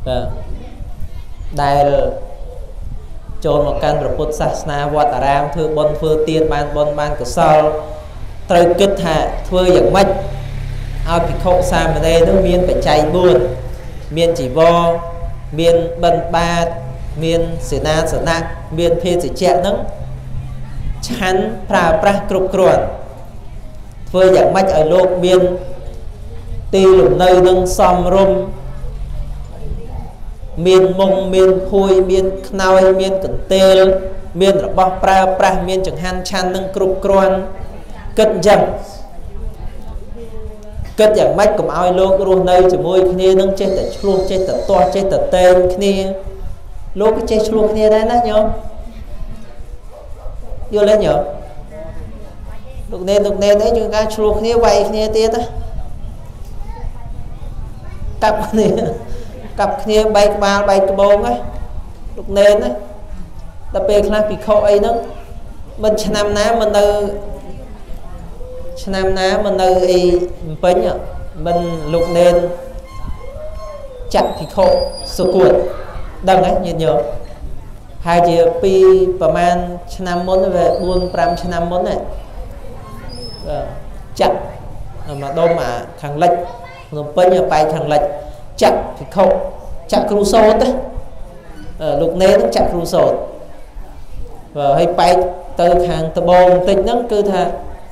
đại cho một căn rồi Phật sát na vọt ram thưa bon thưa tiên ban của sao trời kết hạ thưa dạng mạch ao bị khổ xa mà đây nó miên phải chạy buồn miên chỉ vo miên bần ba miên sỉ na sỉ nặng miên phê sỉ chẹt nắng chán pra cục cồn thưa dạng mạch ở lô miên ti lùm nơi nâng xóm rôm miên mông miên khui miên knoi miên cẩn tê miên là bó pra miên chẳng han chan nâng cục cồn kết dần kết dạng mách cùng ai lô luôn đây chỉ môi kia nâng trên tại luôn trên tại to trên tại tên kia lô cái trên luôn kia đấy đó nhớ vô lên nhớ lúc nên đấy chúng ta luôn kia quay kia tiết á cặp kia bay ba bay cái bông á lúc nên á đặc biệt là bị khô ấy nó mình năm ná mình từ năm ná mình từ bánh ạ mình lục nên chặt thì khô sơ cuộn đằng ấy nhìn nhớ hai chị piประมาณ năm món về buôn 5 năm món này chặt mà đâu mà thằng lệch nó bánh ở bay thằng lệch chặt thì khô chặt cru sốt đấy lục nên nó chặt cru sốt và hay bay từ thằng tờ bồn tinh nó cứ thà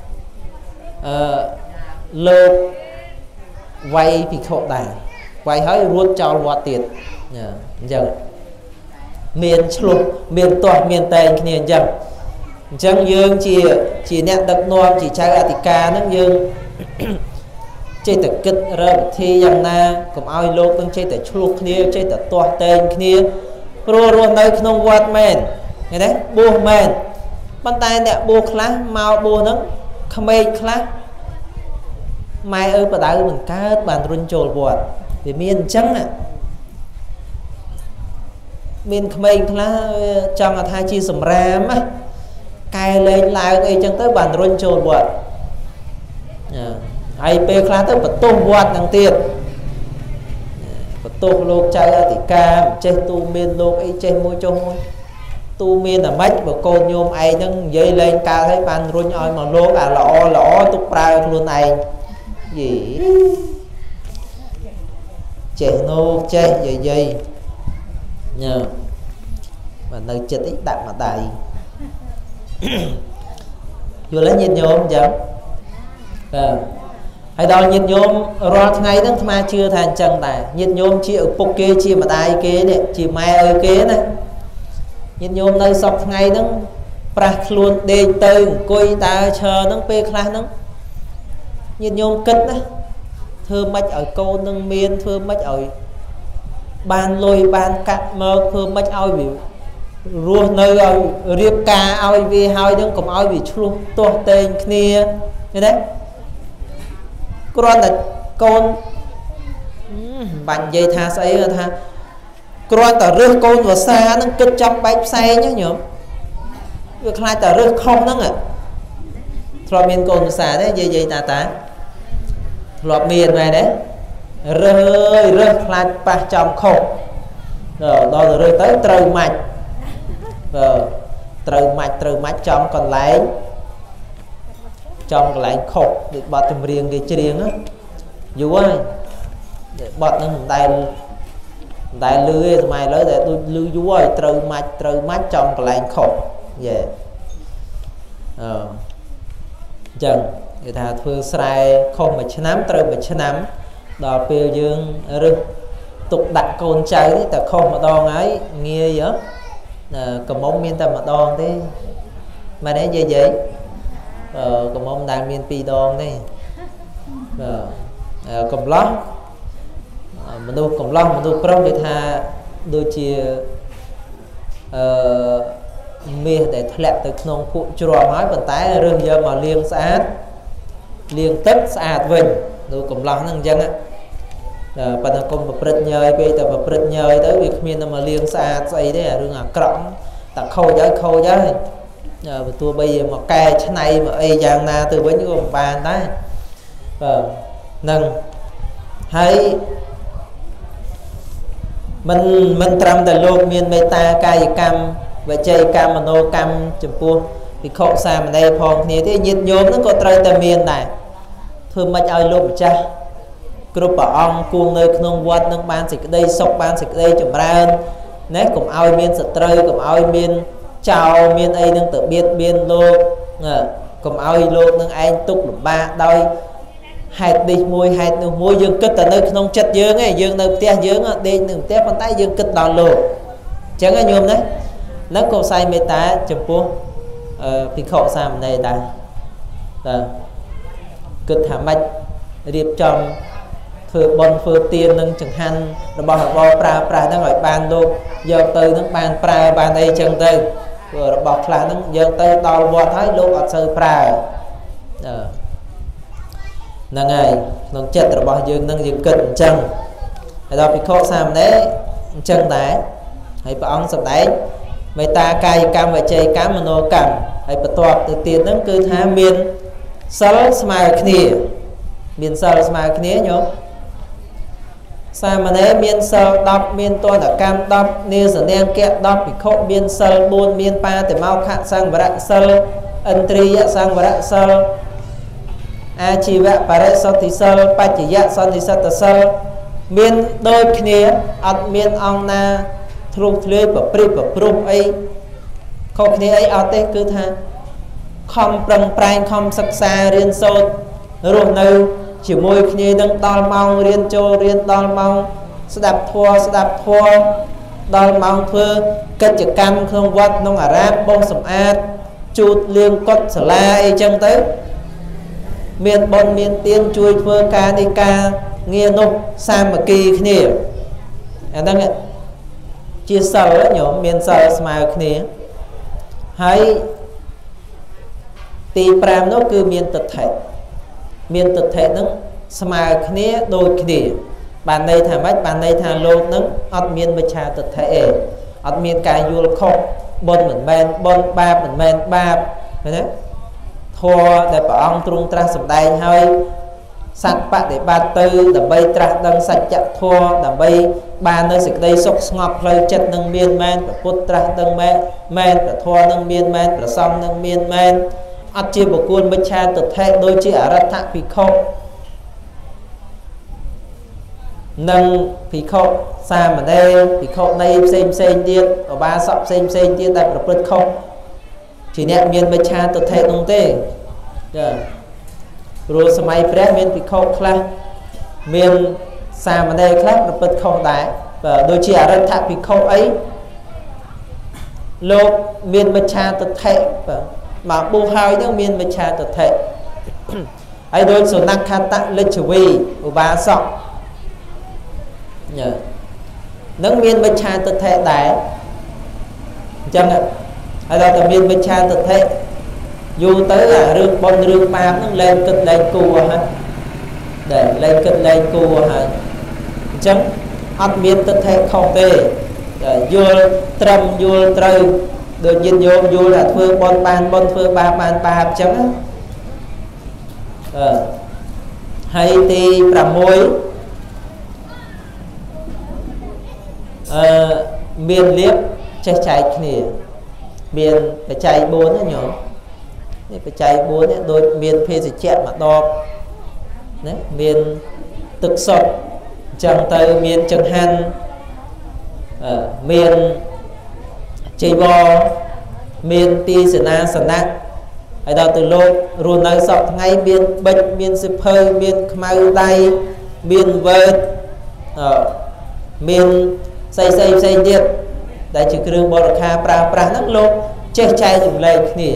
lô vay thì khổ đà vay hỏi ruột cho loạt tiền giờ miền lục miền toàn miền tây kia giờ chẳng dương chỉ nẹt đặc non chỉ trái Attica nó dương chơi tập kịch rồi thì rằng na cùng ai lô đang chơi tập lục kia chơi tập toàn tên kia rồi đây không quạt men nghe đấy buông men bàn tay nè buông khá màu buông nó không mê khá mai ơi bà đá mình cá bàn run trồi bọt vì miền trắng ạ miền không mê khá trong là thai chi sầm ram á cài lên lại cái chân tới bàn run trồi bọt ai pe khá tới bật tôm bọt đằng tiền bật tôm lô chạy thì ca chơi tu miền lô ấy chơi môi cho môi tu miên là mách và con nhôm ai nâng dây lên cao thấy ban run oi mà lô à lõ túc ra luôn này gì trẻ nô chơi dây nhờ mà nơi chết ít đạm mà đầy vừa lấy nhiệt nhôm chẳng hay đó nhiệt nhôm rót ngay đó mà chưa thành chân tài nhiệt nhôm chị ở phục kê chị mà tài kế này chị mai ơi kế này nhiệt nhôm nơi sọc ngay nó prach luôn đê tư coi ta chờ nó pe khla nó nhiệt nhôm kích đó thưa mách ở cô nâng miên thưa mách ở ban lôi ban cắt mơ thưa mách ao bị ruột nơi ao riệp ca ao vì hai nó cũng ao bị luôn to tên kia như đấy con là con bạn dây tha xây tha con tờ rước con vào xa nó kích trong bánh xe nhá nhở việc hai tờ rước không đó ạ thọ miền con xa đấy dây ta lọt miền này đấy rơi lại ba trong khổ rồi đó rồi tới trừ mạch trừ mạch trong còn lại trong lại khổ để bật trong riêng cái riêng á dù ai để bật nó đại lưới mày lấy để tôi lưu vú ơi trừ mạch trong còn lại khổ về chẳng người ta thường xài không mà chấm trừ mà chấm đò bêu dương rực tục đặt con trai đấy ta không mà đòn ấy nghe vậy cầm mông miên ta mà đòn thế mà đấy vậy vậy cầm mông đang miên pi đòn đây cầm lót mình đâu cầm lót mình đâu pro người ta đôi chia mê để thẹn từ nông phụ chùa nói vận tải rừng giờ mà liên tất sạch vinh rồi cầm lót năng dân á và nó cùng một bật nhơi bây giờ một bật nhơi tới việc miền mà liên xa xây đấy là rừng à cọng ta khâu giá và tôi bây giờ mà cài cái này mà ai giang na từ với những bàn đấy nâng hay mình trầmតែលោកមានមេត្តាកាយកម្មវចីកម្មមនោកម្មចំពោះភិក្ខុសាមណេរផងគ្នាទេញាតិញោមហ្នឹងក៏ត្រូវតែមានដែរធ្វើមិនឲ្យលោកម្ចាស់គ្រប់ព្រះអង្គគង់នៅក្នុងវត្តនឹងបានសេចក្តីសុខបានសេចក្តីចម្រើនណាកុំឲ្យមានសត្រូវកុំឲ្យមានចោលមានអីនឹងទៅបៀតបៀនលោកកុំឲ្យលោកនឹងឯងទុកលំបាកដោយហេតុនេះមួយហេតុនោះមួយយើងគិតតែនៅក្នុងចិត្តយើងឯងយើងនៅផ្ទះយើងដេកនៅផ្ទះប៉ុន្តែយើងគិតដល់លោកអញ្ចឹងញោមណាហ្នឹងក៏ផ្សាយមេត្តាចំពោះភិក្ខុសាមណេរដែរគិតថាម៉េចរៀបចំធ្វើបុណ្យធ្វើទាននឹងចង្ហាន់របស់របរប្រើប្រាស់ហ្នឹងឲ្យបានលោកយកទៅហ្នឹងបានប្រើបានអីចឹងទៅព្រោះរបស់ខ្លះហ្នឹងយកទៅដល់វត្តហើយលោកអត់សូវប្រើហ្នឹងហើយក្នុងចិត្តរបស់យើងហ្នឹងយើងគិតអញ្ចឹងហើយដល់ភិក្ខុសាមណេរអញ្ចឹងដែរហើយព្រះអង្គសម្ដែងមេត្តាកាយកម្មវចីកម្មមនោកម្មហើយបន្ទាប់ទៅទៀតហ្នឹងគឺថាមានសិលស្មើគ្នាមានសិលស្មើគ្នាញោមសាមណេរមានសិល10មានទណ្ឌកម្ម10នេសនាងគៈ10ភិក្ខុមានសិល4មានបាតិមោខៈសង្វរៈសិលឥន្ទ្រីយសង្វរៈសិលអាជីវៈបរិសុទ្ធិសិលបច្ចយៈសន្និសិទ្ធសិលមានដូចគ្នាអត់មានអង្គណាធ្លុះធ្លាយប្រព្រឹត្តប្រព្រឹត្តអីខុសគ្នាអីអត់ទេគឺថាខំប្រឹងប្រែងខំសិក្សារៀនសូត្ររស់នៅជាមួយគ្នានឹងដល់ម៉ោងរៀនចូលរៀនដល់ម៉ោងស្ដាប់ធម៌ដល់ម៉ោងធ្វើកិច្ចកម្មក្នុងវត្តក្នុងអារាមបោសសម្អាតជូតលាងកុដិសាលាអីចឹងទៅមានបុណ្យមានទានជួយធ្វើការនេះការងារនោះសាមគ្គីគ្នាអាហ្នឹងជាសិលញោមមានសិលស្មើគ្នាហើយទី5នោះគឺមានទិដ្ឋិហ្នឹងស្មើគ្នាដូចគ្នាបានន័យថាម៉េចបានន័យថាលោកនឹងអត់មានមិច្ឆាទិដ្ឋិទេអត់មានការយល់ខុសបុណ្យមិនមែនបុណ្យបាបមិនមែនបាបឃើញទេធម៌ដែលព្រះអង្គទ្រង់ត្រាស់សម្ដែងហើយសត្វបដិបត្តិទៅដើម្បីត្រាស់ដឹងសច្ចធម៌ដើម្បីបាននៅសេចក្តីសុខស្ងប់ផ្លូវចិត្តនឹងមានមែនព្រះពុទ្ធត្រាស់ដឹងមែនព្រះធម៌នឹងមានមែនព្រះសង្ឃនឹងមានមែនអត់ជាបុគ្គលមិច្ឆាទិដ្ឋិដូចជាអរិ ដ្ឋភិក្ខុនិងភិក្ខុសាមណេរភិក្ខុនៃផ្សេងទៀតឧបាសកផ្សេងទៀតដែលប្រព្រឹត្តខុសជាអ្នកមានមិច្ឆាទិដ្ឋិនោះទេចាព្រោះសម័យព្រះមានភិក្ខុខ្លះមានសាមណេរខ្លះប្រព្រឹត្តខុសដែរដូចជាអរិ ដ្ឋភិក្ខុអីលោកមានមិច្ឆាទិដ្ឋិមកប៊ូហើយនឹងមានមិច្ឆាទិដ្ឋិហើយដូចសុណខតលិច្ឆវីឧបាសកនឹងមានមិច្ឆាទិដ្ឋិដែរអញ្ចឹងហើយដល់តែមានមិច្ឆាទិដ្ឋិយូរទៅអារឿងបុណ្យរឿងបាបនឹងលែងគិតលែងគួរហើយដែលលែងគិតលែងគួរហើយអញ្ចឹងអត់មានទិដ្ឋិខុសទេយល់ត្រឹមយល់ត្រូវដូចញាតិញោមយល់ថាធ្វើបុណ្យបានបុណ្យធ្វើបាបបានបាបអញ្ចឹងហើយទី6មានលៀបចេះចែកគ្នាមានបច្ច័យ4ណាញោមនេះបច្ច័យ4នេះដូចមានភេសជ្ជៈមួយដបណាមានទឹកសុទ្ធអញ្ចឹងទៅមានចង្ហាន់មានចីវរមានទីសេនាសនៈហើយដល់ទៅលោករស់នៅសពថ្ងៃមានបិចមានសិភៅមានខ្មៅដៃមានវែកមានផ្សេងទៀតដែលជាគ្រឿងបរិក្ខារប្រើប្រាស់ហ្នឹងលោកចេះចែករំលែកគ្នា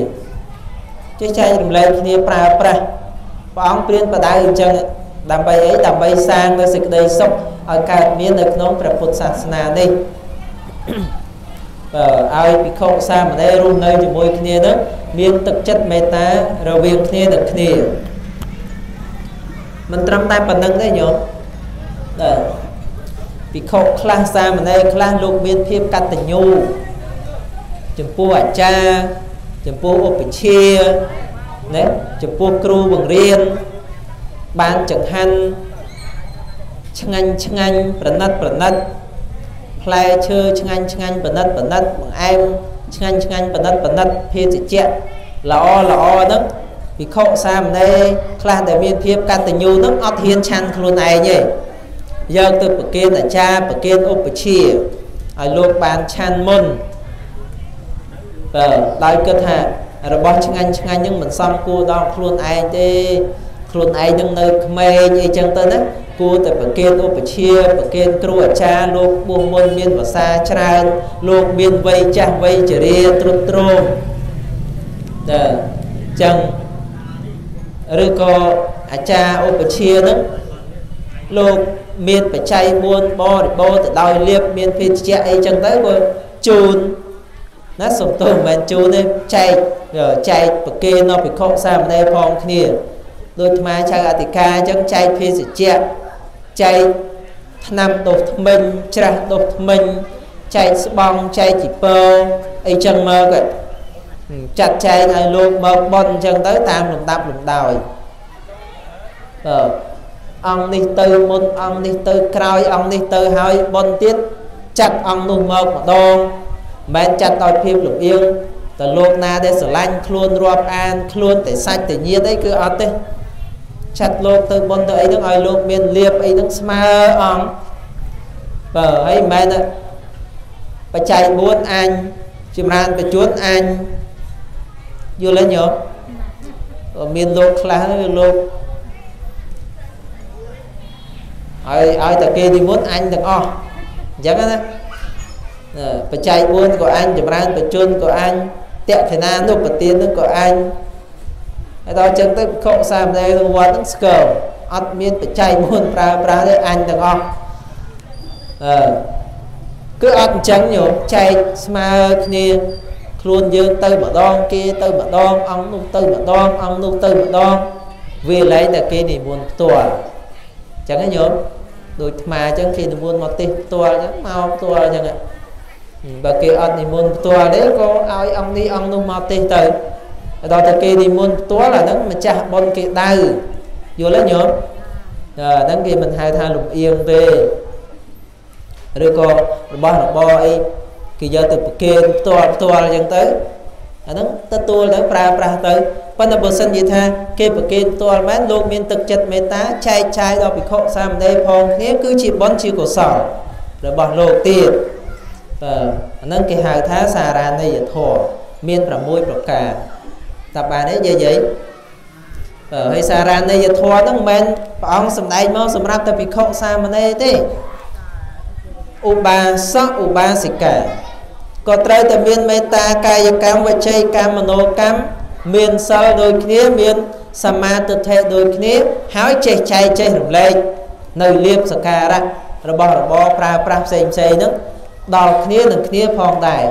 ប្រើប្រាស់ព្រះអង្គព្រានបដៅអញ្ចឹងដើម្បីអីដើម្បីសាងនៅសេចក្តីសុខឲ្យកើតមាននៅក្នុងព្រះពុទ្ធសាសនានេះឲ្យភិក្ខុសាមណេររស់នៅជាមួយគ្នានឹងមានទឹកចិត្តមេត្តារវាងគ្នានឹងគ្នាមិនត្រឹមតែប៉ុណ្្នឹងទេញោមភិក្ខុខ្លះសាមណេរខ្លះលោកមានភាពកតញ្ញូចំពោះអាចារ្យចំពោះឧបជាណាចំពោះគ្រូបង្រៀនបានចង្ហាន់ឆ្ងាញ់ប្រណិតផ្លែឈើឆ្ងាញ់ឆ្ងាញ់បណ្ឌិតបង្អែមឆ្ងាញ់ឆ្ងាញ់បណ្ឌិតភេទជ្ជៈល្អហ្នឹងវិខុសាមណេរខ្លះដែលមានភាពកតញ្ញូហ្នឹងអត់ហ៊ានឆាន់ខ្លួនឯងទេយកទៅប្រគេនអាចារ្យប្រគេនឧបជាឲ្យលោកបានឆាន់មុនដោយគិតថារបស់ឆ្ងាញ់ហ្នឹងមិនសមគួរដល់ខ្លួនឯងទេខ្លួនឯងនឹងនៅក្មេងអីចឹងទៅណាគួរតែប្រគេនឧបជាប្រគេនគ្រូអាចារ្យលោកបួសមុនមានភាសាច្រើនលោកមានវ័យចាស់វ័យជរាទ្រុឌទ្រោមចឹងឬក៏អាចារ្យឧបជាហ្នឹងលោកមានបច្ច័យ4បរិបូរណ៍ទៅដោយលៀបមានភេទជ្ជៈអីចឹងទៅក៏ជូនណាសំទោសមិនមែនជូនទេចែកប្រគេនដល់ភិក្ខុសាមណេរផងគ្នាដូចអាត្មាចៅអធិការអញ្ចឹងចែកភេទជ្ជៈចែកថ្នាំដុសធ្មេញច្រាស់ដុសធ្មេញចែកស្បង់ចែកជីពើអីចឹងមកចាត់ចែងឲ្យលោកមកបន់អញ្ចឹងទៅតាមលំដាប់លំដោយអង្គនេះទៅមុនអង្គនេះទៅក្រោយអង្គនេះទៅហើយបន់ទៀតចាត់អង្គនោះមកម្ដងមិនមែនចាត់ដោយភាពលំអៀងតែលោកណាដែលស្រឡាញ់ខ្លួនរាប់អានខ្លួនតែសាច់តែញាតិអីគឺអត់ទេចាត់លោកទៅបន់ទៅអីហ្នឹងឲ្យលោកមានលៀបអីហ្នឹងស្មើអង្គហើយមិនមែនបច្ច័យ4អញចម្រើនបញ្ជួនអញយល់ទេញោមមានលោកខ្លះលោកឲ្យតែគេនិមន្តអញទាំងអស់អញ្ចឹងណាបច្ច័យ4ក៏អញចម្រើនបញ្ជនក៏អញតក្ខណានុបទាននឹងក៏អញហើយដល់អញ្ចឹងទៅភិក្ខុសាមណេរក្នុងវត្តហ្នឹងស្គមអត់មានបច្ច័យ4ប្រើទេអញទាំងអស់គឺអត់អញ្ចឹងញោមចែកស្មើគ្នាខ្លួនយើងទៅម្ដងគេទៅម្ដងអង្គនោះទៅម្ដងអង្គនោះទៅម្ដងវាលែងតែគេនិមន្តផ្ទាល់អញ្ចឹងញោមដូចអាត្មាអញ្ចឹងគេនិមន្តមកទេសផ្ទាល់អញ្ចឹងមកផ្ទាល់អញ្ចឹងបើគេអត់និមន្តផ្ទាល់ទេក៏ឲ្យអង្គនេះអង្គនោះមកទេសទៅដល់តែគេនិមន្តផ្ទាល់អាហ្នឹងម្ចាស់បុណ្យគេដៅយល់ទេញោមអាហ្នឹងគេមិនហៅថាលំអៀងទេឬក៏របស់របរអីគេយកទៅប្រគេនផ្ទាល់អញ្ចឹងទៅអាហ្នឹងទទួលទៅប្រើប្រាស់ទៅប៉ុន្តែបើសិននិយាយថាគេប្រគេនផ្ទាល់មែនលោកមានទឹកចិត្តមេត្តាចែកចាយដល់ភិក្ខុសាមណេរផងគ្នាគឺជាបុណ្យជាកុសលរបស់លោកទៀតអាហ្នឹងគេហៅថាសារណីយធម៌មាន6ប្រការតើបានទេយាយហើយសារណីយធម៌ហ្នឹងមិនមែនព្រះអង្គសម្ដែងមកសម្រាប់តែភិក្ខុសាមណេរទេឧបាសកឧបាសិកាក៏ត្រូវតែមានមេត្តាកាយកម្មវចីកម្មមនោកម្មមានសិលដូចគ្នាមានសមាទិដ្ឋិដូចគ្នាហើយចេះចែកចេះរំលែកនៅលៀបសក្ការៈរបស់របរប្រើប្រាស់ផ្សេងហ្នឹងដល់គ្នានឹងគ្នាផងដែរ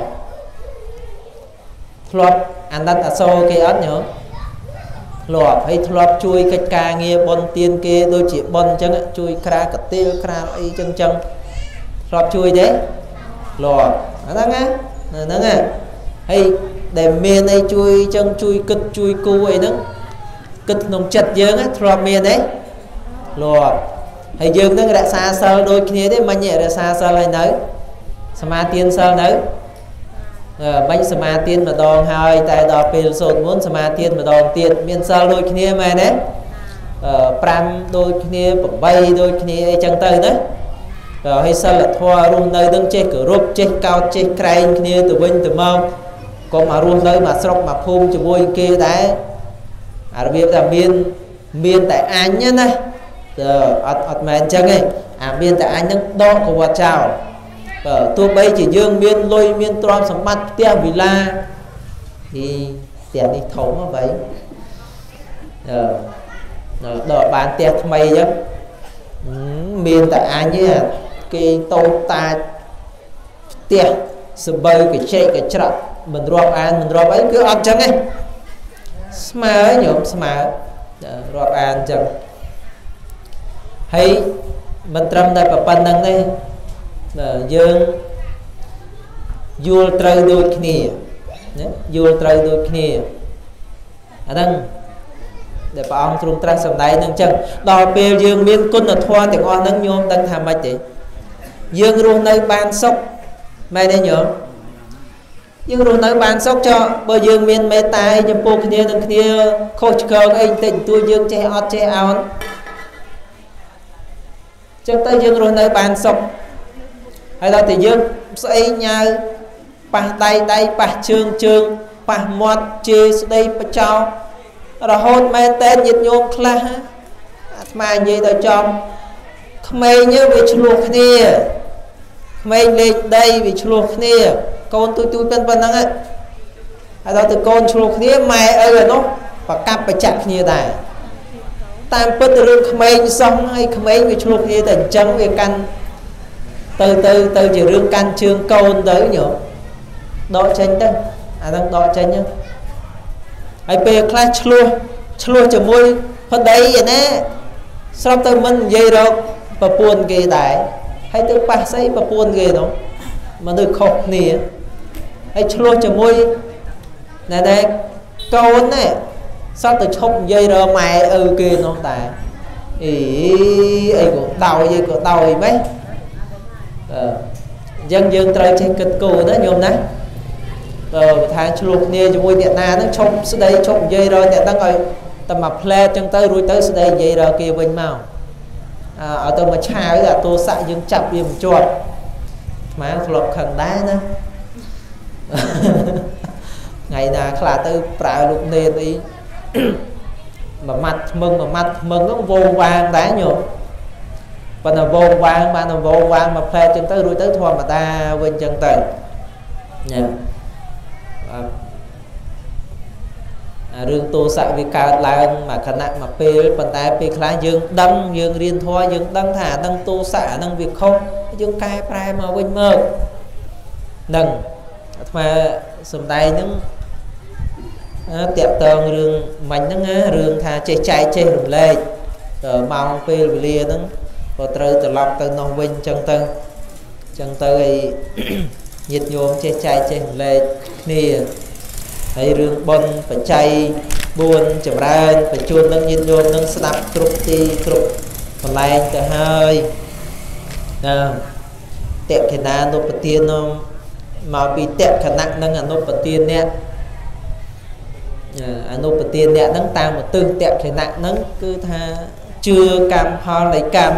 ធ្លាប់អាណិតអាសូរគេអត់ញោមធ្លាប់ហើយធ្លាប់ជួយកិច្ចការងារបុណ្យទានគេដូចជាបុណ្យអញ្ចឹងជួយក្រាកតិលក្រាមអីចឹងធ្លាប់ជួយទេធ្លាប់ហ្នឹងណាហើយដែលមានអីជួយចឹងជួយគិតជួយគូអីហ្នឹងគិតក្នុងចិត្តយើងធ្លាប់មានទេធ្លាប់ហើយយើងនឹងរក្សាសិលដូចគ្នាទេមិញរក្សាសិលហើយនៅសមាទានសិលនៅបាញ់សមាទានម្ដងហើយតែដល់ពេលសូត្រមន្តសមាទានម្ដងទៀតមានសិលដូចគ្នាមែនទេ5ដូចគ្នា8ដូចគ្នាអីចឹងទៅណាហើយសិលធម៌រស់នៅនឹងចេះគោរពចេះកោតចេះក្រែងគ្នាទៅវិញទៅមកកុំមករស់នៅមកស្រុកមកភូមិជាមួយគេដែរអារបៀបថាមានតែអញណាអត់មែនអញ្ចឹងទេអាមានតែអញនឹងដកកវត្តចោលទោះបីជាយើងមានលុយមានទ្រព្យសម្បត្តិផ្ទះវិឡាពីផ្ទះនេះធំហ៎vậyដល់បានផ្ទះថ្មីអញ្ចឹងមានតែអញទេគេតូចតាចផ្ទះសបើកញ្ចែកកញ្ច្រត់មិនរាប់អានមិនរាប់អីគឺអត់អញ្ចឹងទេស្មើញោមស្មើរាប់អានអញ្ចឹងហើយមិនត្រឹមតែប៉ុណ្្នឹងទេយើងយល់ត្រូវដូចគ្នាណាយល់ត្រូវដូចគ្នាអាហ្នឹងដែលព្រះអង្គទ្រង់ត្រាស់សម្ដែងហ្នឹងអញ្ចឹងដល់ពេលយើងមានគុណធម៌ទាំងអស់ហ្នឹងញោមដឹងថាម៉េចទេ dương luôn nơi ban sốc mày đây nhớ dương luôn nơi ban sốc cho bởi dương miền mê tai nhưng bộ kia đừng kia khôi cơ anh tỉnh tôi dương che ọt che áo chắc tới dương luôn nơi ban sốc hay là thì dương xây nhau bà tay tay bà chương bà mọt chê đây bà cho rồi hôn mê tên nhiệt nhôm khá mà như tôi cho mày nhớ về chuộc nè mày lên đây vì chuộc nè con tôi bên bên năng ấy hay đó từ con chuộc nè mày ơi là nó và cặp phải chặt như này tam bất từ mày xong hay mày vì chuộc nè thành chân về căn từ chỉ rương căn chương con tới nhở đọ tranh đó đang đọ tranh nhá ai về class chua cho môi phần đấy vậy nè sao tôi mình dây rồi và buồn ghê đại hay tôi ba xây và buồn ghê đó mà tôi khóc nè hay chua cho môi này đây câu này sao tôi không dây rồi mày kê nó tại ý ấy của tàu gì mấy dân trời trên kịch cổ đó nhôm đấy tháng chuột nè cho môi điện na nó trong sự đây trong dây rồi điện đang ngồi tầm mặt ple chân tới rồi tới sự đây dây rồi kia bên màu ở tầm mà chào là tôi xạ dương chập im chuột má lọt khẩn đá nữa ngày nào là tôi phải lục nè đi mà mặt mừng nó vô vàng đá nhổ và nó vô vàng mà nó vô vàng mà ple chân tới rồi tới thua mà ta bên chân tới rương tô xạ vì cao lang mà khả năng mà phê phần tay phê khá dương đăng dương riêng thoa dương đăng thả đăng tô xạ đăng việc không dương cai prai mà quên mơ đừng mà sầm tay những tiệm tường rương mạnh nó rương thả chạy rừng lê màu phê lia nó và trời từ lọc từ nông vinh chân tới nhiệt nhôm chạy rừng lê nè hay rương bon phải chay buồn chậm ra phải chuồn nâng nhiệt nhôm nâng snap trục còn lại cả hai tẹt cái na nộp tiền nó mà bị tẹt khả năng nâng nộp tiền nè nộp tiền nè nâng ta một tư tẹt cái nặng nâng cứ tha chưa cam ho lấy cam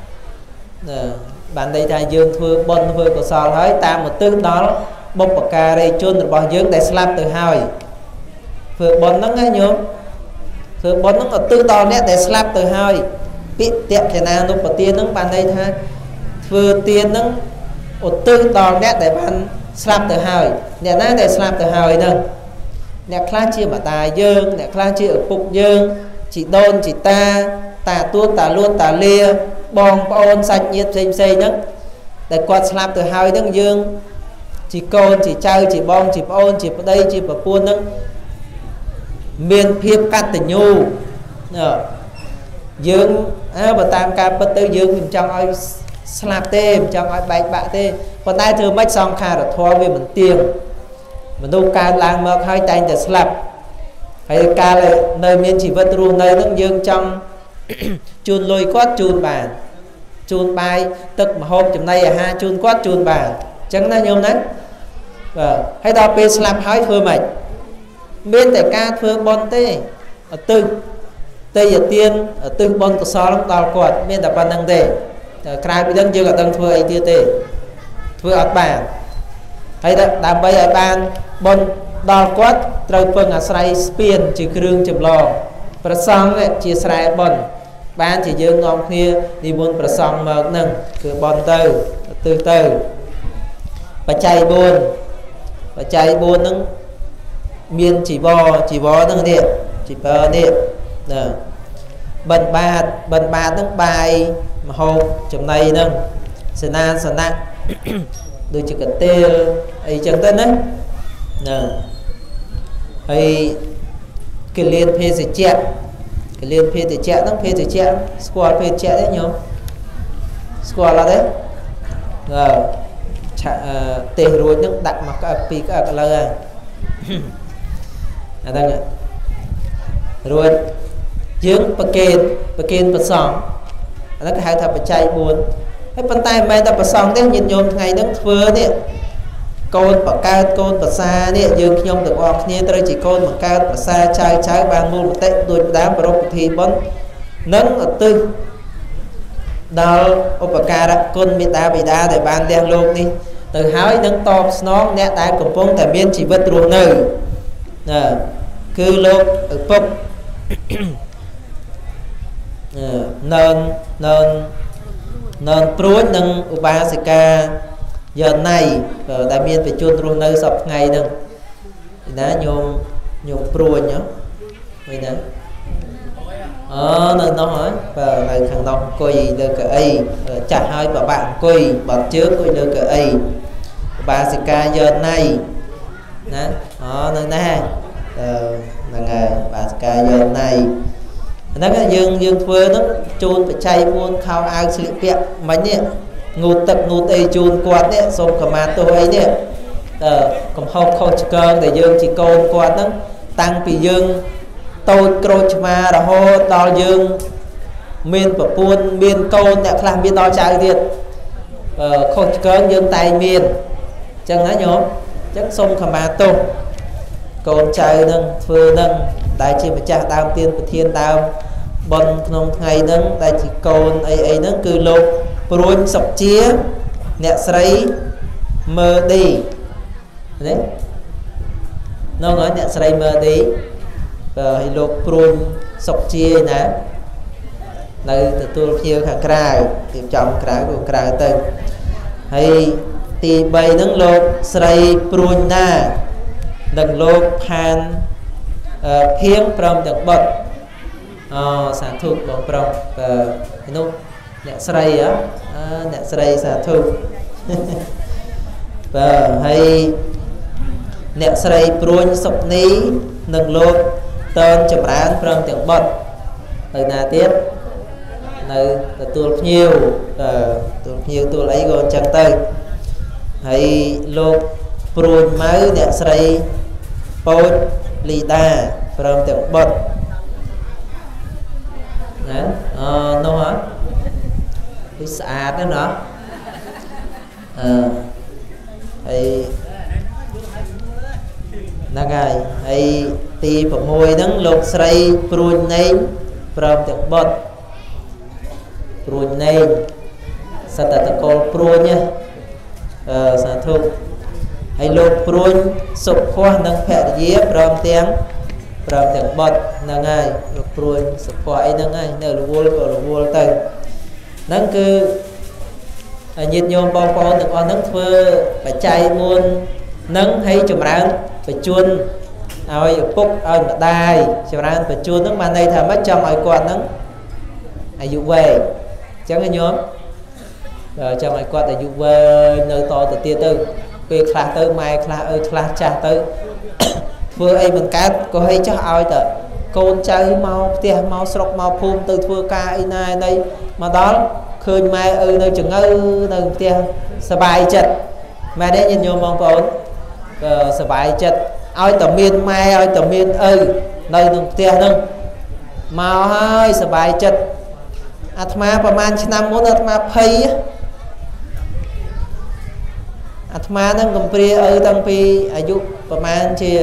bạn đây thay dương thưa bon thưa của sao hỏi ta một tư đó bốc bạc cà đây chôn được bao dương để slap từ hai vừa bon nó ngay nhớ vừa bon nó ở tư to nét để slap từ hai bị tiệm cái nào nó có tiền nó bàn đây tha vừa tiền nó ở tư to nét để bàn slap từ hai nè nãy để slap từ hai nè nè class chia mà tài dương nè class chia ở phục dương chỉ đôn chỉ ta tuốt ta luôn ta lia bong ôn sạch nhiệt xây nhá để quạt slap từ hai nó dương chỉ con chỉ chơi chỉ bong chỉ ôn chỉ ở đây chỉ ở buôn đó miền phiếp cắt tình nhu dương và tam ca bất tư dương mình trong ai slap tê trong ai bạch bạ tê còn tay thường mách xong khai là thoa về mình tiền mình đâu ca lang mơ hai tay để slap hay ca lại nơi miền chỉ vật ruộng nơi nước dương trong chun lôi quát chun bài tức mà hôm chừng nay là ha chun quát chun bàn chẳng là nhôm đấy hay đọc về slap hỏi phương mạch bên tại ca phương bon tê ở tư tây ở tiên ở tư bon của so lắm đào quạt bên tập ban năng tê khai bị đơn dương ở tầng phương ấy tia tê phương ở bàn hay đàm bây ở bàn bon đào quát trời phương ở sài spiên chỉ kêu chụp lò và xong chia sài bon ban chỉ dương ngon kia đi buôn và xong mà nâng cứ bon từ và chạy buồn nâng miền chỉ bò nâng điện chỉ bò điện bần bạt nâng bài mà hộp trong này nâng sơn nặng đôi chỉ cần tê ấy chẳng tên đấy hay cái liên phê sẽ chẹt cái liên phê thì chẹt nâng phê thì chẹt squat phê chẹt đấy nhớ squat là đấy tê rồi nó đặt mặt cái pi cái lời đang rồi dương bậc kên bậc sòng nó cái hai thằng bậc chạy buồn ហើយប៉ុន្តែមិនមែនតែប្រសងទេញាតិញោមថ្ងៃហ្នឹងធ្វើនេះកូនបកើតកូនប្រសានេះយើងខ្ញុំទាំងអស់គ្នាត្រូវជាកូនបង្កើតប្រសាចៅបានមូលមតិដូចដើមប្រពៃពិធីបុណ្យនឹងឧទ្ទិសដល់ឧបការៈគុណមេត្តាបិតាដែលបានលះលោកនេះទៅហើយនឹងតបស្នងអ្នកដែលកំពុងតែមានជីវិតរស់នៅគឺលោកឪពុកនៅព្រួយនឹងឧបាសិកាយ៉ណៃដែលមានបញ្ជនរស់នៅសពថ្ងៃហ្នឹងណាញោមព្រួយហ៎ឃើញណានៅនោះហើយបើនៅខាងនោះអង្គុយលើកៅអីចាស់ហើយប្របាក់អង្គុយបាត់ជើងអង្គុយលើកៅអីឧបាសិកាយ៉ណៃណានៅណាហ្នឹងហើយឧបាសិកាយ៉ណៃហ្នឹងយើងធ្វើហ្នឹងជូនបច្ច័យ4ខោអាវស្លៀកពាក់មិញនេះងូតទឹកងូតអីជូនគាត់នេះសូមខមាទោសអីនេះកំហុសខុសឆ្គងដែលយើងជាកូនគាត់ហ្នឹងតាំងពីយើងតូចក្រូចឆ្មារហូតដល់យើងមានប្រពន្ធមានកូនអ្នកខ្លះមានដល់ចៅទៀតខុសឆ្គងយើងតែងមានអញ្ចឹងណាញោមអញ្ចឹងសូមខមាទោសកូនចៅហ្នឹងធ្វើហ្នឹងដែលជាម្ចាស់ដើមទានប្រធានដើមបនក្នុងថ្ងៃហ្នឹងដែលជាកូនអីហ្នឹងគឺលោកព្រួយសុកជាអ្នកស្រីមើឌីណានោះហើយអ្នកស្រីមើឌីហើយលោកព្រួយសុកជាណានៅទទួលភ្ញៀវខាងក្រៅរៀបចំក្រៅទៅហើយទី3ហ្នឹងលោកស្រីព្រួយណានិងលោកផានភៀងព្រមទាំងបុតសាធុបងប្រុសនោះអ្នកស្រីអ្នកស្រីសាធុហើយអ្នកស្រីព្រួយសុកនីនិងលោកតើនចម្រើនព្រមទាំងបុតទៅណាទៀតនៅទទួលភ្ញៀវទួលអីក៏អញ្ចឹងទៅហើយលោកព្រួយម៉ៅអ្នកស្រីពោចលីដាព្រមទាំងបុតណានោះហ៎វាស្អាតណាស់ហើយហ្នឹងហើយទី6ហ្នឹងលោកស្រីព្រួយណេងព្រមទាំងបុតព្រួយណេងសតតកលព្រួយសាធុហើយលោកព្រួយសុខោះនិងភរិយាព្រមទាំងបុតហ្នឹងហើយលោកព្រួយសុខោះអីហ្នឹងហើយនៅរវល់ក៏រវល់ទៅហ្នឹងគឺញាតិញោមបងប្អូនទាំងអស់ហ្នឹងធ្វើបច្ច័យ4ហ្នឹងហើយចម្រើនបញ្ជូនឲ្យឪពុកឲ្យម្ដាយចម្រើនបញ្ជូនហ្នឹងបានន័យថាម៉េចចង់ឲ្យគាត់ហ្នឹងអាយុវែងអញ្ចឹងញោមចង់ឲ្យគាត់អាយុវែងនៅតទៅទៀតទៅពេលខ្លះទៅម៉ែខ្លះឪខ្លះចាស់ទៅធ្វើអីមិនកើតក៏ហីចោះឲ្យតកូនចៅមកផ្ទះមកស្រុកមកភូមិទៅធ្វើការអីណាណីមកដល់ឃើញម៉ែឪនៅចង្អើនៅផ្ទះសบายចិត្តម៉ែនេះញាតិញោមបងប្អូនសบายចិត្តឲ្យតែមានម៉ែឲ្យតែមានឪនៅក្នុងផ្ទះហ្នឹងមកហើយសบายចិត្តអាត្មាប្រហែលឆ្នាំមុនអាត្មាភ័យអាត្មាហ្នឹងកំព្រាឪតាំងពីអាយុប្រហែលជា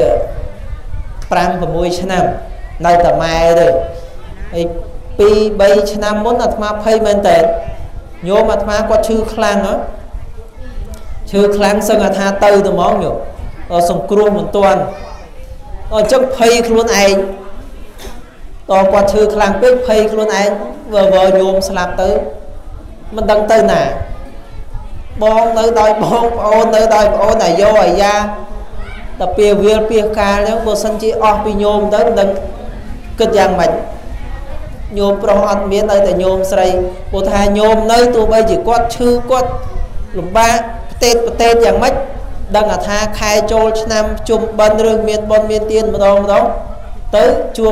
5-6ឆ្នាំនៅតែម៉ែទេហើយ2-3ឆ្នាំមុនអាត្មាភ័យមែនតើញោមអាត្មាគាត់ឈឺខ្លាំងឈឺខ្លាំងសឹងថាទៅហ្មងញោមសង្គ្រោះមិនទាន់អញ្ចឹងភ័យខ្លួនឯងតើគាត់ឈឺខ្លាំងពេកភ័យខ្លួនឯងវើញោមស្លាប់ទៅមិនដឹងទៅណាបងនៅដោយបងប្អូននៅដោយប្អូនអាយោអាយ៉ាតែពេលវាលពីកាលអញ្ចឹងបើសិនជាអស់ពីញោមទៅមិនដឹងគិតយ៉ាងម៉េចញោមប្រុសអត់មាននៅតែញោមស្រីព្រោះថាញោមនៅទោះបីជាគាត់ឈឺគាត់លំបាកផ្ទេតយ៉ាងម៉េចដឹងថាខែចូលឆ្នាំជុំបិណ្ឌឬមានបន់មានទានម្ដងទៅជួប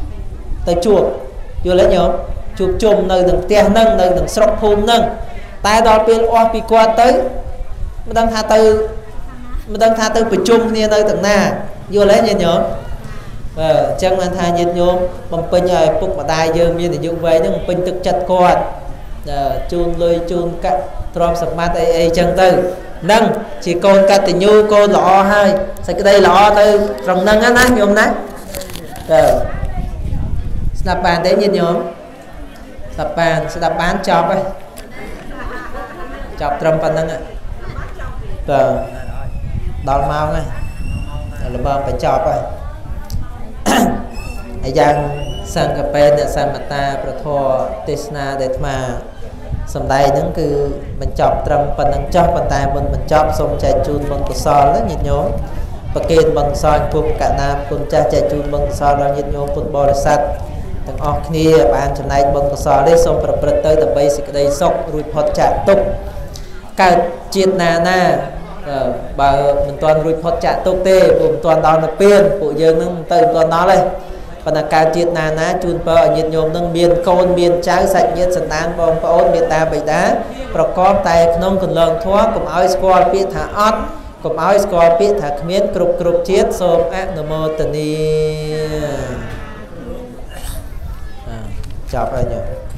យល់ទេញោមជួបជុំនៅក្នុងផ្ទះហ្នឹងនៅក្នុងស្រុកភូមិហ្នឹងតែដល់ពេលអស់ពីគាត់ទៅមិនដឹងថាទៅប្រជុំគ្នានៅទាំងណាយល់ទេញាតិញោមអញ្ចឹងបានថាញាតិញោមបំពេញឲ្យពុកម្ដាយយើងមានអាយុវែងហ្នឹងបំពេញទឹកចិត្តគាត់ chun lôi chun cắt tròn sập mát ấy chân tư nâng chỉ con cắt thì nhu con lọ hơi sao cái đây lọ tư rồng nâng á nhôm nát đập bàn đấy nhìn nhôm đập bàn sẽ đập bán chọc ấy chọc trầm phần nâng ạ đòn mau này là bơm phải chọc rồi ai giang sang cà phê để sang mặt ta pro tisna để mà sầm đây những cứ mình chọc trầm phần nâng chọc phần tai mình chọc xong chạy chun mình có so rất nhiệt nhôm và kia mình soi cùng cả nam cùng cha chạy chun mình so đó nhiệt nhôm cùng bò sạch từng óc kia bạn trên này mình có so đấy xong bật tới tập basic đây sốc rồi phật chạm tục cả chuyện na bà mình toàn rồi phật chạm tục tê mình toàn đòn là piên phụ dương nâng từ toàn đó đây và là cả chuyện na chun bờ nhiệt nhôm nâng miền con miền trái sạch nhiệt sạch tan bom ôn miền ta bị đá và có tay nông cần lần thoát cùng áo squat biết thả ót cùng áo squat biết thả miết cục chết xôm ác nô mô tình chọc rồi nhỉ.